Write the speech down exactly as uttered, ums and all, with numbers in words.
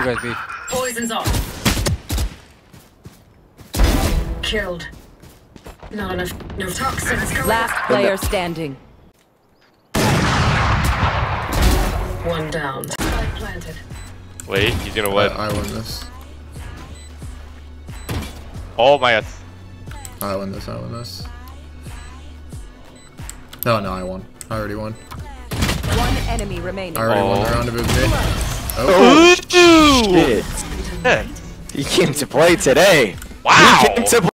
Two guys B. Poison's off. Killed. Not enough. No toxins. Last player standing. One down. Spike planted. Wait, he's gonna win. I, I win this. Oh my god. I win this. I win this. No, no, I won. I already won. One enemy remaining. I already Oh. won the round of it. Oh, Oh. shit. Yeah. He came to play today. Wow. He came to